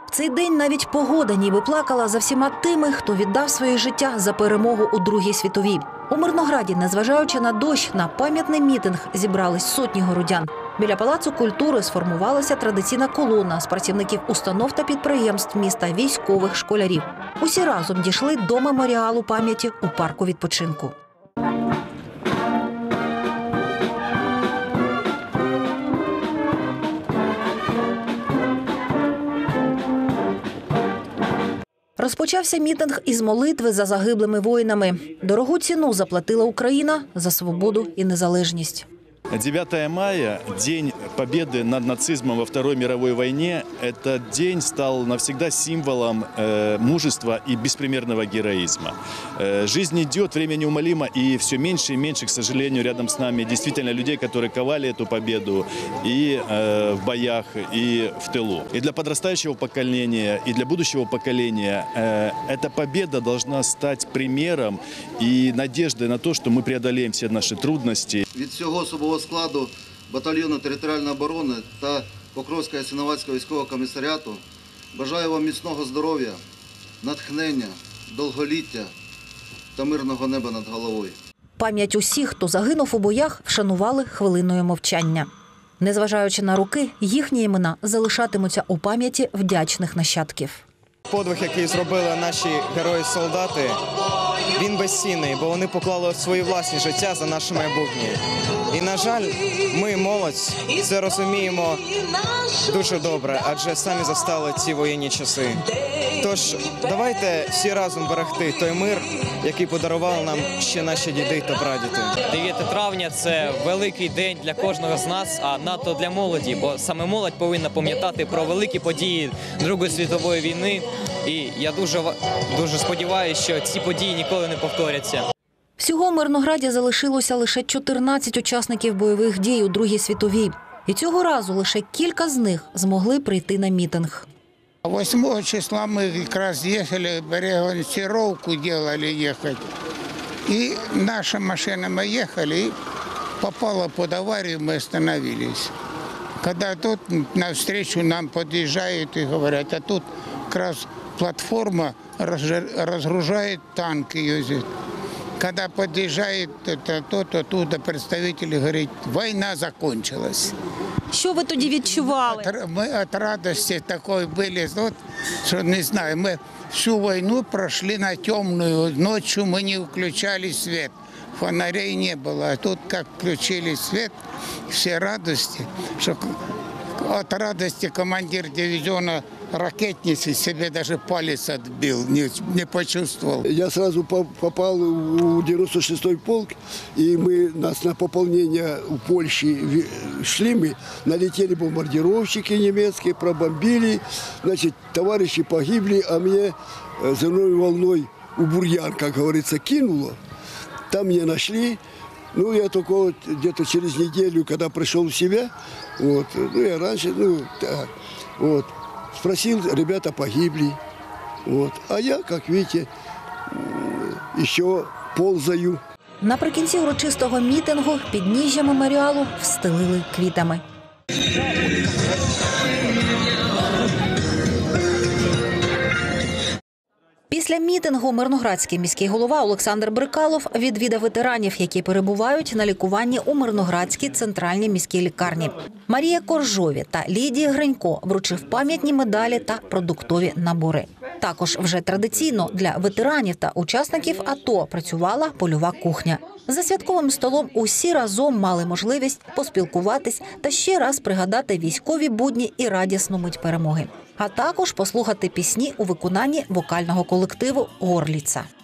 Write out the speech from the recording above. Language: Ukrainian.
В цей день навіть погода ніби плакала за всіма тими, хто віддав своє життя за перемогу у Другій світовій. У Мирнограді, незважаючи на дощ, на пам'ятний мітинг зібрались сотні городян. Біля Палацу культури сформувалася традиційна колона з працівників установ та підприємств міста, військових, школярів. Усі разом дійшли до меморіалу пам'яті у парку відпочинку. Розпочався мітинг із молитви за загиблими воїнами. Дорогу ціну заплатила Україна за свободу і незалежність. 9 мая, День победы над нацизмом во Второй мировой войне, этот день стал навсегда символом мужества и беспримерного героизма. Жизнь идет, время неумолимо, и все меньше и меньше, к сожалению, рядом с нами действительно людей, которые ковали эту победу и в боях, и в тылу. И для подрастающего поколения, и для будущего поколения эта победа должна стать примером и надеждой на то, что мы преодолеем все наши трудности. Від всього особового складу батальйону територіальної оборони та Покровського Ясиноватського військового комісаріату бажаю вам міцного здоров'я, натхнення, довголіття та мирного неба над головою. Пам'ять усіх, хто загинув у боях, вшанували хвилиною мовчання. Незважаючи на роки, їхні імена залишатимуться у пам'яті вдячних нащадків. Подвиг, який зробили наші герої-солдати, він безцінний, бо вони поклали свої власні життя за наше майбутнє. І, на жаль, ми, молодь, це розуміємо дуже добре, адже самі застали ці воєнні часи. Тож, давайте всі разом берегти той мир, який подарували нам ще наші діди та прадіди. 9 травня – це великий день для кожного з нас, а надто для молоді, бо саме молодь повинна пам'ятати про великі події Другої світової війни. І я дуже сподіваюся, що ці події ніколи не повторяться. Всього в Мирнограді залишилося лише 14 учасників бойових дій у Другій світовій. І цього разу лише кілька з них змогли прийти на мітинг. 8 числа мы как раз ехали, регулировку делали ехать. И наша машина, мы ехали, и попала под аварию, мы остановились. Когда тут навстречу нам подъезжают и говорят, а тут как раз платформа разгружает танк ее здесь. Когда подъезжает оттуда представители говорят, война закончилась. Що ви тоді відчували? Мы от радости такой были, что не знаю, мы всю войну прошли на темную, ночью мы не включали свет, фонарей не было, а тут как включили свет, все радости, что от радости командир дивизиона ракетницы себе даже палец отбил, не почувствовал. Я сразу попал в 96-й полк, и нас на пополнение у Польши шли, мы налетели бомбардировщики немецкие, пробомбили, значит, товарищи погибли, а мне взрывной волной у бурьян, как говорится, кинуло. Там меня нашли. Ну, я только вот где-то через неделю, когда пришел в себя, вот, ну, я раньше, вот, спросил, ребята погибли, вот, а я, как видите, еще ползаю. Наприкінці урочистого мітингу підніжжя меморіалу встелили квітами. Після мітингу мирноградський міський голова Олександр Брикалов відвідав ветеранів, які перебувають на лікуванні у Мирноградській центральній міській лікарні. Марія Коржові та Лідія Гринько вручив пам'ятні медалі та продуктові набори. Також вже традиційно для ветеранів та учасників АТО працювала польова кухня. За святковим столом усі разом мали можливість поспілкуватись та ще раз пригадати військові будні і радісну мить перемоги. А також послухати пісні у виконанні вокального колективу «Горліца».